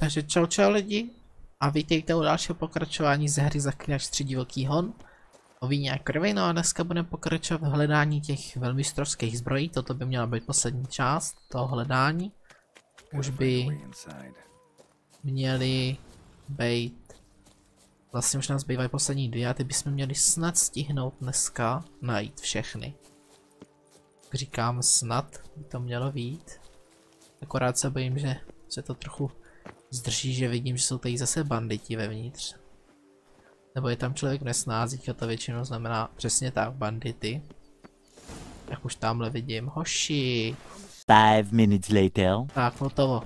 Takže čau lidi a vítejte u dalšího pokračování ze hry Zaklínač 3 divoký hon o víně a krvi. No a dneska budeme pokračovat v hledání těch velmistrovských zbrojí. Toto by měla být poslední část toho hledání. Už by měly být, vlastně už nás bývají poslední dvě a ty bychom měli snad stihnout dneska najít všechny. Říkám snad, by to mělo být. Akorát se bojím, že se to trochu zdrží, že vidím, že jsou tady zase banditi vevnitř. Nebo je tam člověk v nesnázích a to většinou znamená přesně tak, bandity. Jak už tamhle vidím, hoši. 5 minutes later. Tak, hotovo.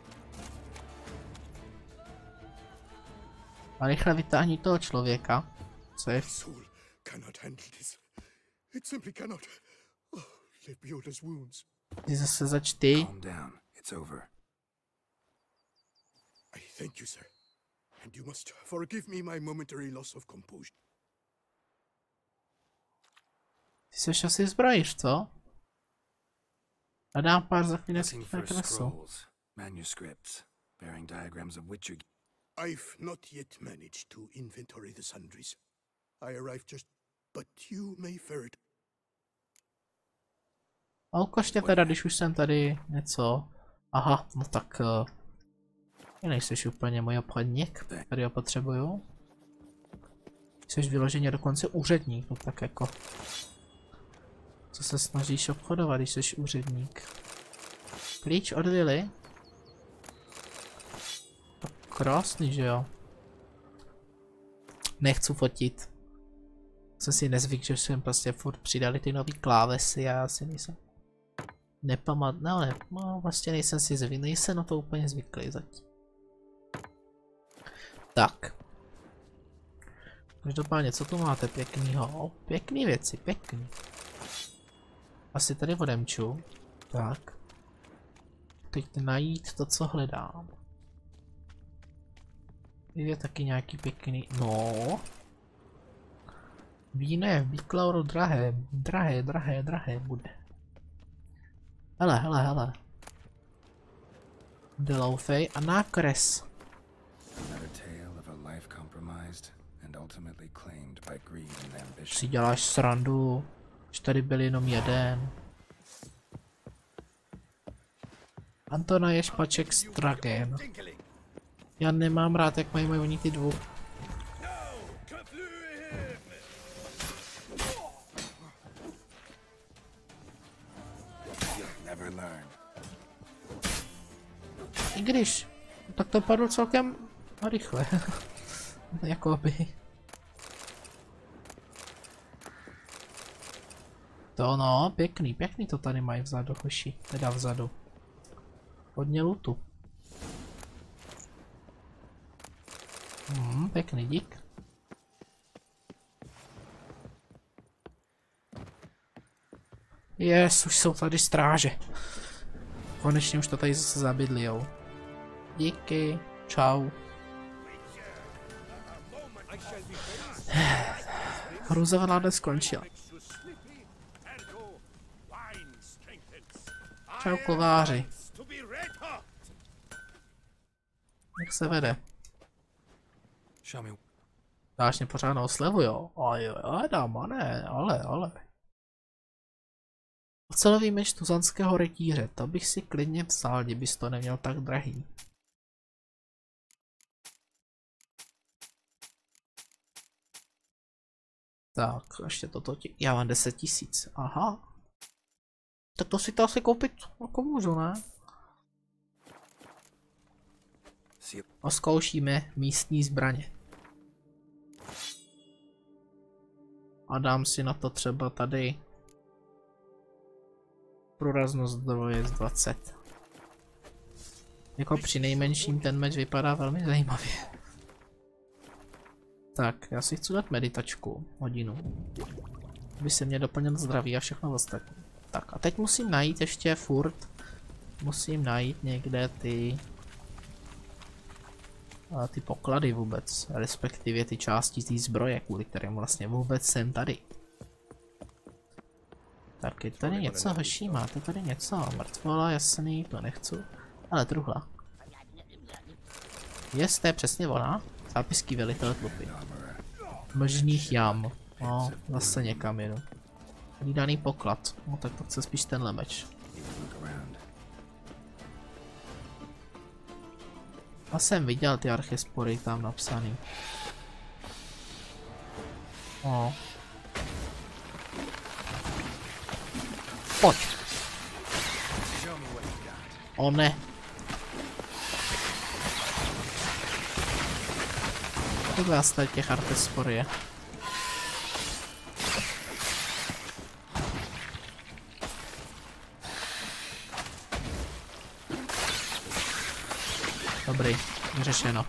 A rychle vytáhni toho člověka. Co je? Ty zase začty. I thank you, sir. And you must forgive me my momentary loss of composure. Ty seš asi zbrojíš, co? A dám pár zaklíneckých na kresu. Manuscripts bearing diagrams of Witcher. I've not yet managed to inventory the sundries. I arrived just, but you may ferret. A ukažte teda, když už jsem tady něco. Aha, no tak nejseš úplně můj obchodník, tady ho potřebuju. Jsi vyloženě dokonce úředník, no tak jako. Co se snažíš obchodovat, když jsi úředník? Klíč od vily? Tak krásný, že jo? Nechci fotit. Jsem si nezvyk, že jsem prostě furt přidali ty nový klávesy a já si nejsem no vlastně nejsem si zvyklý, nejsem na to úplně zvyklý zatím. Tak. Každopádně, co tu máte pěknýho? Pěkný věci, pěkný. Asi tady odemču. Tak. Teď najít to, co hledám. Je taky nějaký pěkný, no. Víne, výklauru drahé bude. Hele. Deloufej a nákres. Si děláš srandu, že tady byl jenom jeden. Antona je špaček Stragen. Já nemám rád, jak mají oni ty dvou. I když, tak to padlo celkem rychle. Jakoby. To no, pěkný to tady mají vzadu, hoši, teda vzadu. Hodně lutu. Pěkný, dík. Yes, už jsou tady stráže. Konečně už to tady zase zabydlijou. Díky, čau. Hrůzová náda skončila. Čau kováři. Jak se vede? Dáš mě pořádnou slevu, jo? Ale. Ocelový meč tuzanského rytíře, to bych si klidně vzal, kdybys to neměl tak drahý. Tak, ještě toto já mám 10 000, aha. Tak to si to asi koupit jako můžu, ne? A zkoušíme místní zbraně. A dám si na to třeba tady průraznost zdroje z 20. Jako při nejmenším ten meč vypadá velmi zajímavě. Tak, já si chci dát meditačku, hodinu. Aby se mě doplnil zdraví a všechno ostatní. Tak a teď musím najít ještě furt. Musím najít někde ty poklady vůbec, respektive ty části té zbroje, kvůli kterým vlastně vůbec jsem tady. Tak je tady něco, hoší, máte tady něco, mrtvola, jasný, to nechci, ale truhla. Jest, to je přesně ona. Zápisky velitele tlupy. Mlžných jam. No, zase někam jedu. Hlídaný poklad. No tak to chce spíš tenhle meč. Já jsem viděl ty archespory tam napsaný. No. Pojď. O ne. Tohle asi těch archespor je. Dobrý, vyřešeno.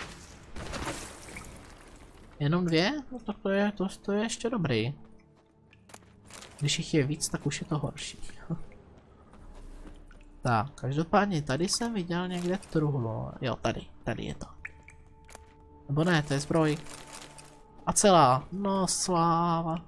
Jenom 2? No to je ještě dobrý. Když jich je víc, tak už je to horší. Tak, každopádně tady jsem viděl někde truhlo. Jo, tady je to. Nebo ne, to je zbroj. A celá, no sláva.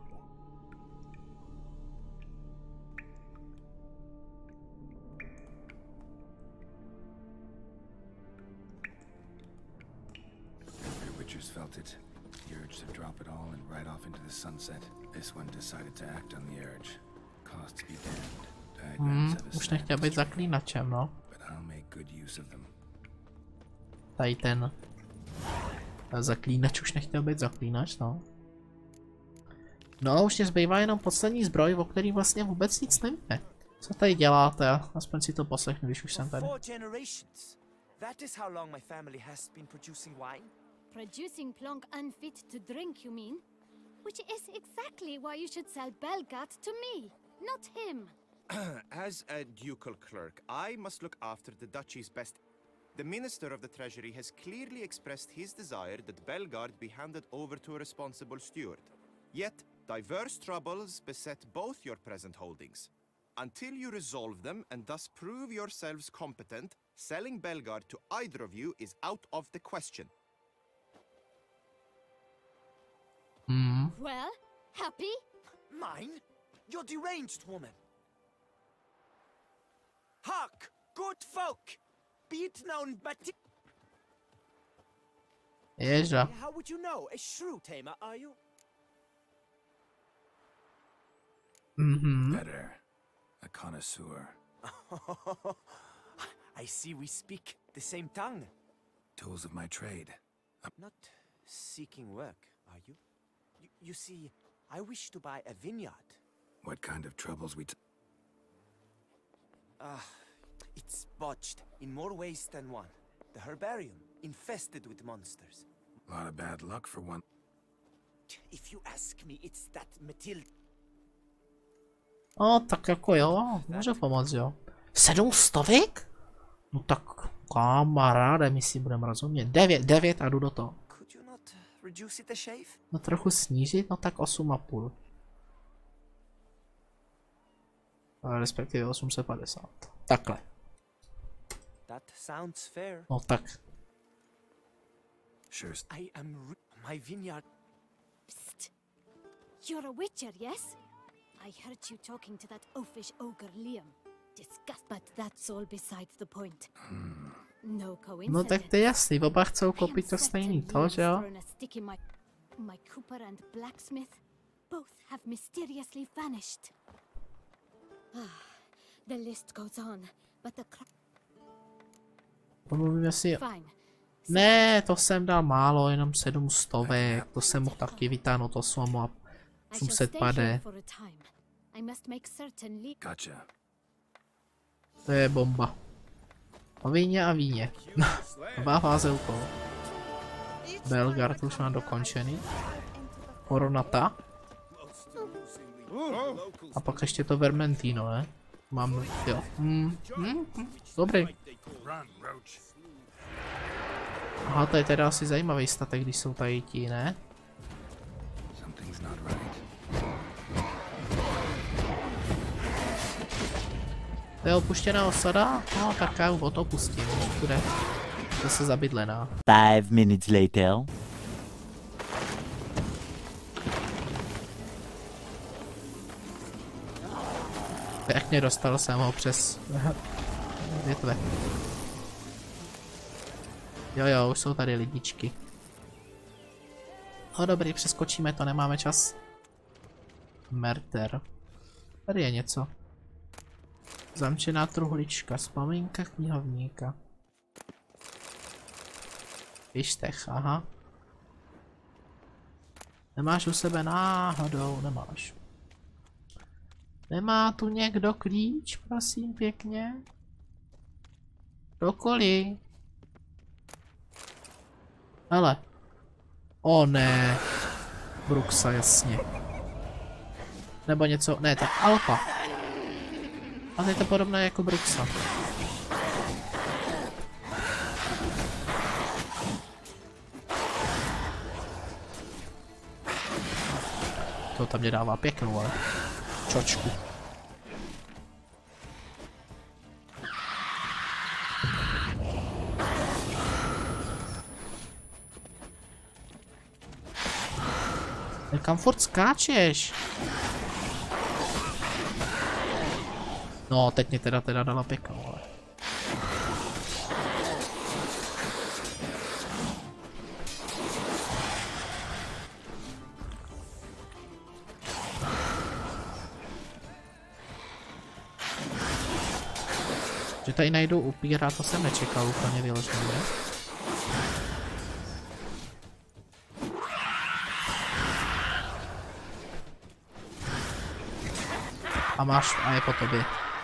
Felt it. The urge to drop it all and ride off into the sunset. This one decided to act on the urge. Costs be damned. Diagrams have a Už nechtěl být zaklínačem, no. but I'll make good use of them. Tady ten zaklínač už nechtěl být zaklínač, no. No, už mě zbývá jenom poslední zbroj, o který vlastně vůbec nic nevíme. Co tady děláte? Aspoň si to poslechnu, když už jsem tady. That is how long my family has been producing wine. Producing plonk unfit to drink, you mean? Which is exactly why you should sell Belgard to me, not him. As a ducal clerk, I must look after the duchy's best. The Minister of the Treasury has clearly expressed his desire that Belgard be handed over to a responsible steward. Yet, diverse troubles beset both your present holdings. Until you resolve them and thus prove yourselves competent, selling Belgard to either of you is out of the question. Well, happy? Mine? You're deranged, woman. Hark, good folk! Be it known, but Ježa. how would you know? A shrew tamer, are you? Better. A connoisseur. I see we speak the same tongue. Tools of my trade. Not seeking work, are you? You see, I wish to buy a vineyard. What kind of troubles we It's botched in more ways than one. The herbarium, infested with monsters. A lot of bad luck for one. If you ask me, it's that Matilda. No, tak jako jo, může pomoct, jo. 700? No tak kamaráde, my si budeme rozumět. 9 a jdu do toho. Could you not reduce it a shave? No trochu snížit, no tak 8,5. Respektive 850. Takhle. That sounds fair. No tak. Sure. I am my vineyard. Psst. You're a witcher, yes? I heard you talking to that oafish ogre Liam. Disgust, but that's all besides the point. No coincidence. No tak to je jasný, oba chcou koupit to stejný to, že jo? My cooper and blacksmith both have mysteriously vanished. The list goes on, but the Pomluvíme si... fine. Ne, to jsem dal málo, jenom 700. To jsem mohl taky vytáhnout 8 a 800 pade. Gotcha. To je bomba. O víně a víně. Nová fáze úkol. Belgard už mám dokončený. Coronata. A pak ještě to Vermentino, ne? Mám, jo. Dobrý. Aha, to je teda asi zajímavý statek, když jsou tady ti, ne? To je opuštěná osada? No, tak já o to pustím, už bude zase zabydlená. 5 minutes later. Pěkně dostal jsem ho přes větve. Jo, už jsou tady lidičky. No dobrý, přeskočíme to, nemáme čas. Merter. Tady je něco. Zamčená truhlička, vzpomínka knihovníka. Pištech, aha. Nemáš u sebe náhodou, nemáš. Nemá tu někdo klíč, prosím pěkně? Kdokoliv. Hele. O ne. Bruxa, jasně. Nebo něco, ne, tak Alpa. A je to podobné jako Bruxa. To tam mě dává pěknou, ale čočku. Kam furt skáčeš? No, teď mě teda dala pěknou, ale. Že tady najdou upíra, to jsem nečekal úplně vyloženě. A máš, a je po tobě.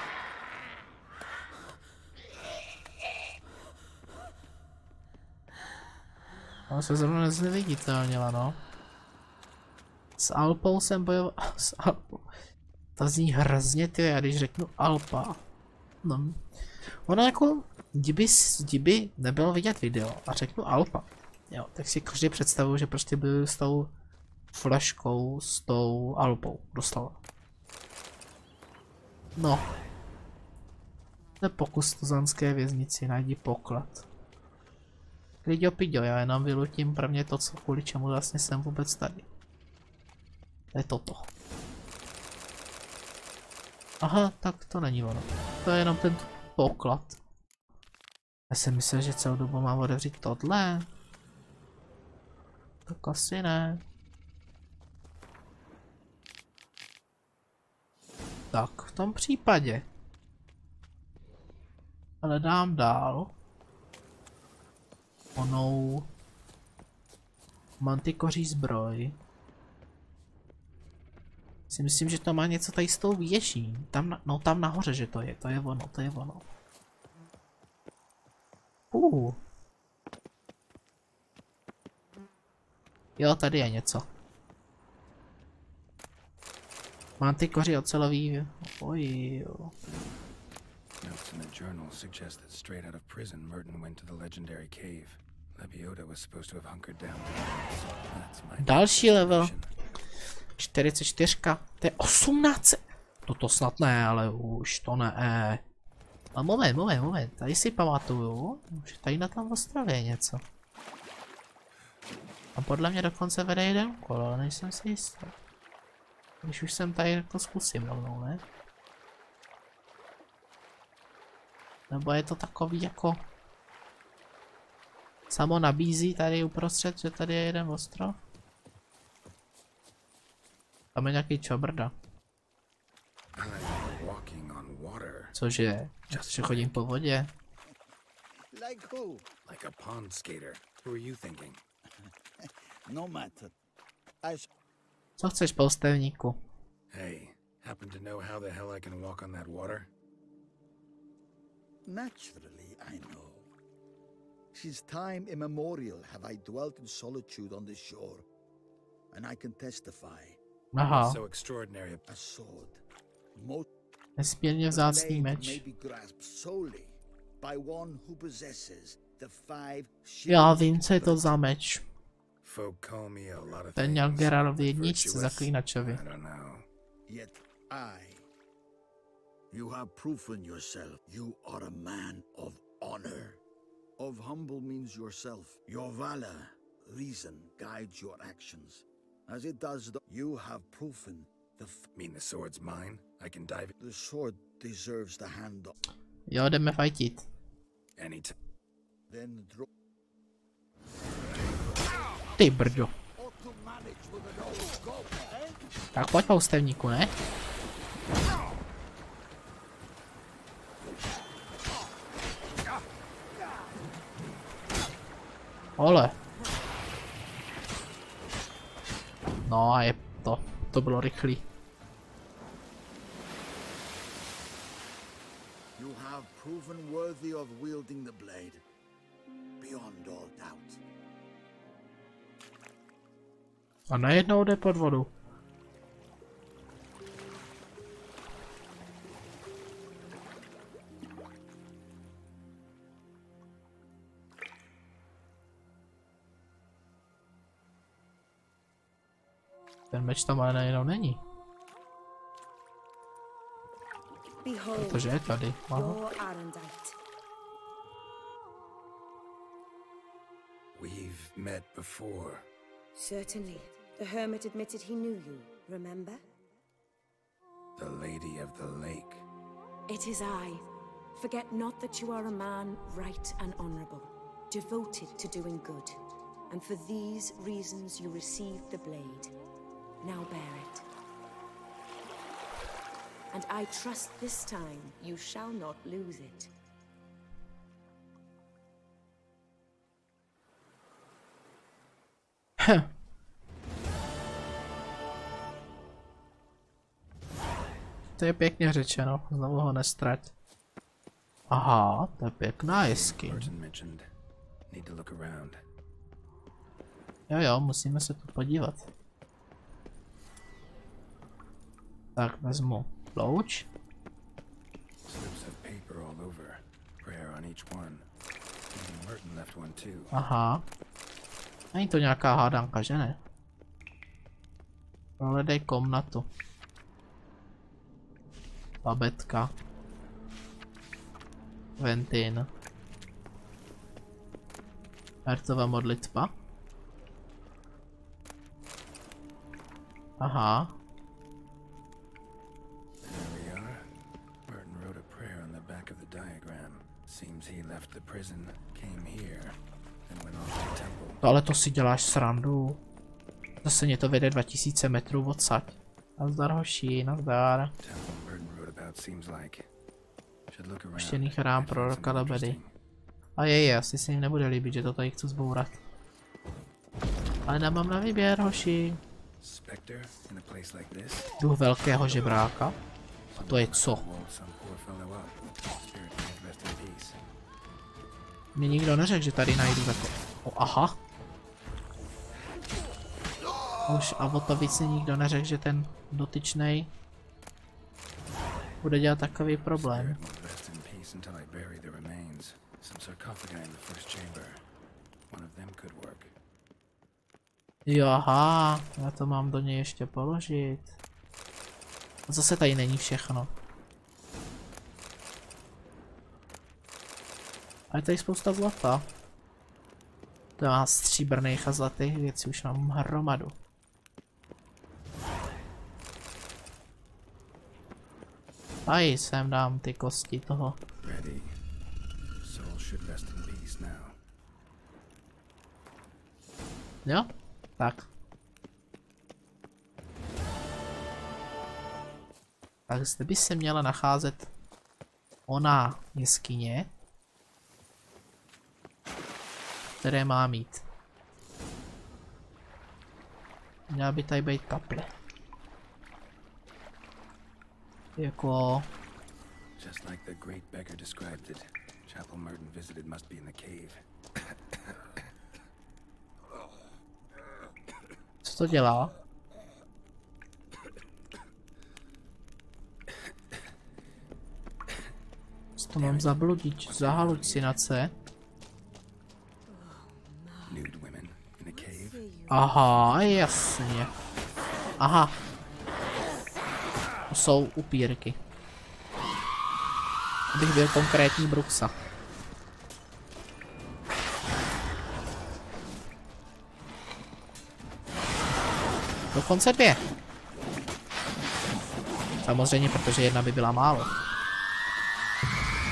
Ona se zrovna nezneviditelnila, no. S Alpou jsem bojoval. S Alpou. To zní hrozně, ty, já když řeknu Alpa. No. Ono jako, kdyby nebylo vidět video a řeknu Alpa, jo, tak si každý představuju, že prostě byl s tou flaškou, s tou Alpou, doslova. No. To je pokus tuzanské věznici, najdi poklad. Kliďo piďo, já jenom vylutím prvně to, co kvůli čemu vlastně jsem vůbec tady. To je toto. Aha, tak to není ono. To je jenom ten poklad. Já jsem myslel, že celou dobu mám otevřít tohle. Tak asi ne. Tak, v tom případě. Ale dám dál. Onou mantikoří zbroj. Si myslím, že to má něco tady s tou věží. Tam, no tam nahoře, že to je ono, to je ono. Jo, tady je něco. Mantikoři ocelový. Ojjo. Notes in the journal suggest that straight out of prison, Merton went to the legendary cave. Lebioda was supposed to have hunkered down. That's my Další level. 44. To je 18. No to snad ne, ale už to ne. A moment. Tady si pamatuju, že tady na tom ostrově je něco. A podle mě dokonce vede jeden kolo, ale nejsem si jistý. Když už jsem tady, to zkusím rovnou, ne? Nebo je to takový jako... Samo nabízí tady uprostřed, že tady je jeden ostrov? Tam je nějaký čobrda. Cože? Že chodím po vodě? Like who? Like a pond skater. Who are you thinking? No matter. Co chceš, poustevníku? Hey, happen to know how the hell I can walk on that water? Naturally, I know. Since time immemorial have I dwelt in solitude on this shore, and I can testify. Aha. So extraordinary. A sword. Most Nesmírně vzácný may meč. be grasped solely by one who possesses the 5 Já vím, co je to za meč. Folk call me a lot of Ten měl things. Geralt v jedničce Virtuous, zaklínačovi. I don't know. Yet you have proven yourself. You are a man of honor. Of humble means yourself. Your valor, reason guides your actions. As it does, you have proven Mean the sword's mine? I can dive it the sword deserves the hand. Jo, jdeme fajtit. anytime. Then draw. Ty brďo. Tak pojď poustevníku, ne? Ole. No a je to. To bylo rychlý. You have proven worthy of wielding the blade. Beyond all doubt. A najednou jde pod vodu. Ten meč tam ale najednou není. Protože je tady. Aha. We've met before. Certainly. The hermit admitted he knew you, remember? The Lady of the Lake. It is I. Forget not that you are a man right and honorable, devoted to doing good. And for these reasons you received the blade. Now bear it. And I trust this time you shall not lose it. To je pěkně řečeno, znovu ho nestrať. Aha, to je pěkná jeskyň. Jo, musíme se tu podívat. Tak vezmu louč. Aha. Není to nějaká hádanka, že ne? Prohledej komnatu. Babetka. Ventin. Hertova modlitba. Aha. No ale to si děláš srandu. Zase mě to vede 2000 metrů odsaď. Nazdar hoši, nazdar. Štěný chrám proroka Lebedy. A je, asi se jim nebude líbit, že to tady chci zbourat. Ale nemám na výběr, hoši. Duch velkého žebráka? A to je co? Mě nikdo neřekl, že tady najdu takové. Aha. Už a o to víc mi nikdo neřekl, že ten dotyčnej bude dělat takový problém. Jo, aha, já to mám do něj ještě položit. A zase tady není všechno. A je tady spousta zlata. To má stříbrných a zlatých věcí, už mám hromadu. Tady sem dám ty kosti toho. Jo? Tak. Tak zde by se měla nacházet ona jeskyně, které má mít. Měla by tady být kaple. Jako... Just like the great beggar described it, Chapel Merton visited must be in the cave. Co to dělá? Co to mám za bludič, za halucinace? Aha, jasně. Aha. To jsou upírky. Abych byl konkrétní Bruxa. Dokonce 2. Samozřejmě, protože jedna by byla málo.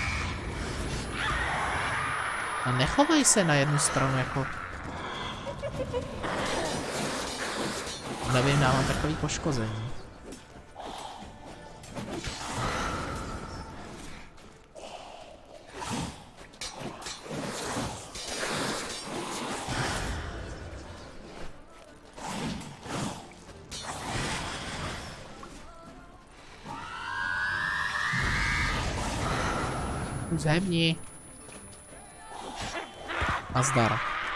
A nechovej se na jednu stranu jako... Nevím, dávám takový poškození. Zemni. Nazdar.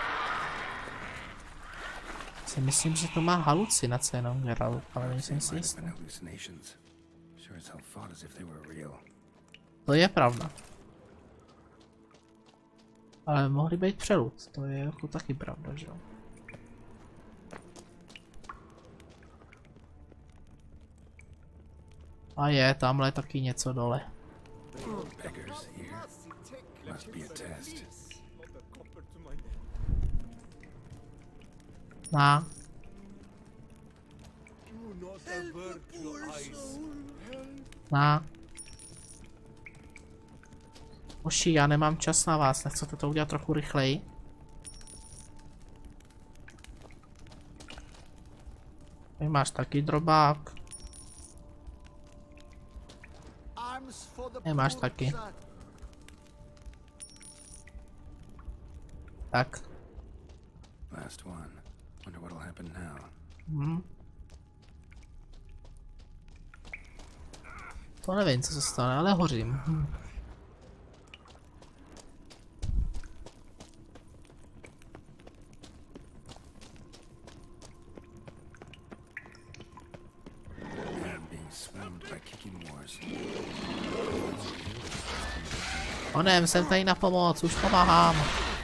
Si myslím, že to má halucinace jenom Geralt, ale nejsem si jistý. To je pravda. Ale mohly být přelud, to je jako taky pravda, že jo? A je, tamhle taky něco dole. Na. Na. Oši, já nemám čas na vás, nechcete to udělat trochu rychleji? Ty máš taky drobák. Nemáš taky. Tak. To nevím, co se stane, ale hořím. Onem, jsem tady na pomoc, už pomáhám.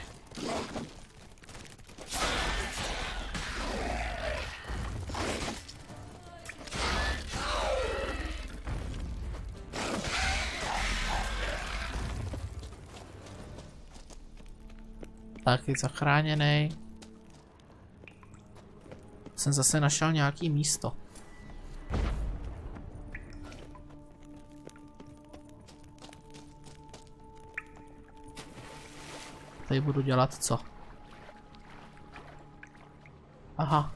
Taky zachráněný. Jsem zase našel nějaký místo. Tady budu dělat co? Aha.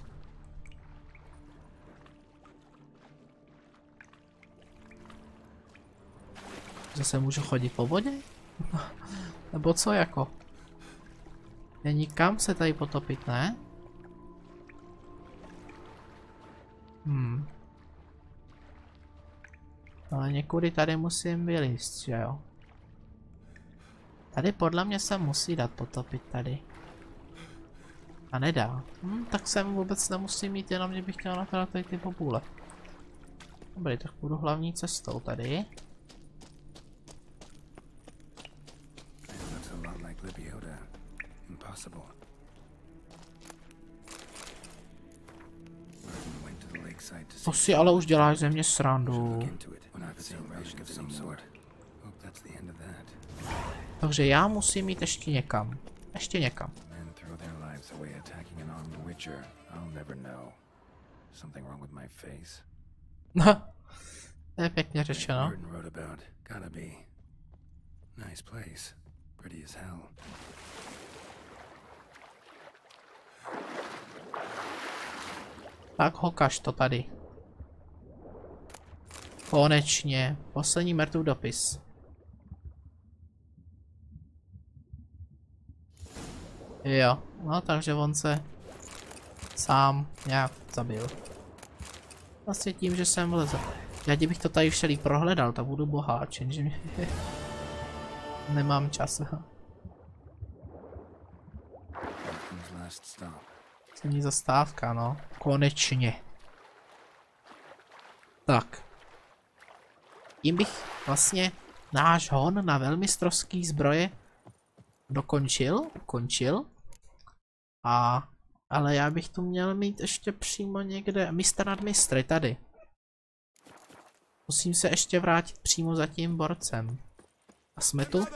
Zase můžu chodit po vodě? Nebo co jako? Není kam se tady potopit, ne? Ale někudy tady musím vylízt, že jo? Tady podle mě se musí dát potopit tady. A nedá. Tak sem vůbec nemusím mít, jenom že bych chtěl napadat tady ty bobule. Dobrý, tak půjdu hlavní cestou tady. To si ale už děláš ze mě srandu. Takže já musím jít ještě někam. Ještě někam. To je pěkně řečeno. Tak hokaž to tady. Konečně. Poslední mrtvý dopis. Jo, no takže on se sám nějak zabil. Vlastně tím, že jsem vlezl. Já kdybych to tady všelý prohledal, tak budu boháč, jenže mě... Nemám čas. Poslední zastávka, no. Konečně. Tak. Tím bych vlastně náš hon na velmistrovský zbroje ukončil. Ale já bych tu měl mít ještě přímo někde, mistr nad mistry, tady. Musím se ještě vrátit přímo za tím borcem. A jsme tu?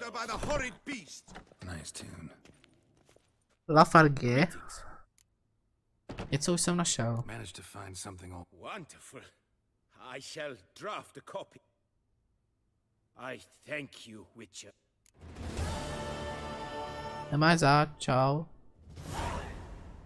Lafargue. Něco už jsem našel. Wonderful. I shall draft a copy. I thank you, Witcher. Nemáš zač, čau.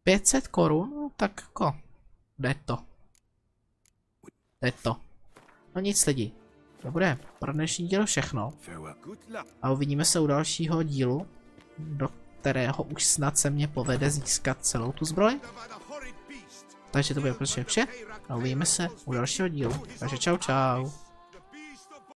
500 korun? No, tak jako, jde to. Jde to. No nic lidi, to bude pro dnešní dílo všechno. A uvidíme se u dalšího dílu, do kterého už snad se mě povede získat celou tu zbroj. Takže to bude prostě vše a uvidíme se u dalšího dílu. Takže čau čau.